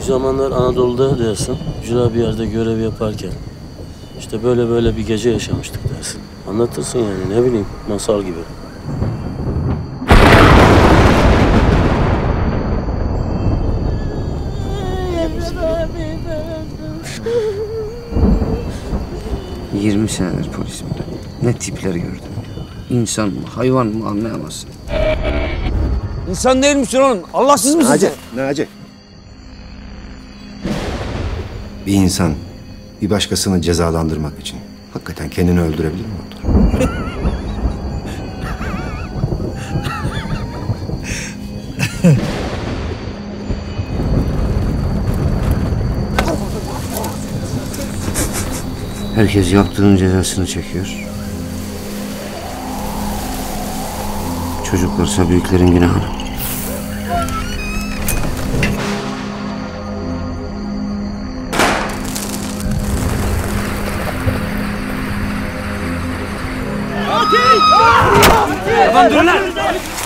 Bir zamanlar Anadolu'da dersin, ücra bir yerde görev yaparken işte böyle bir gece yaşamıştık dersin. Anlatırsın yani, ne bileyim, masal gibi. Emre 20 senedir polisim ben. Ne tipler gördüm ya. İnsan mı, hayvan mı anlayamazsın. İnsan değil misin oğlum? Allahsız mısın sen? Naci. Bir insan bir başkasını cezalandırmak için hakikaten kendini öldürebilir mi? Herkes yaptığının cezasını çekiyor. Çocuklarsa büyüklerin günahını. Tamam, durun lan!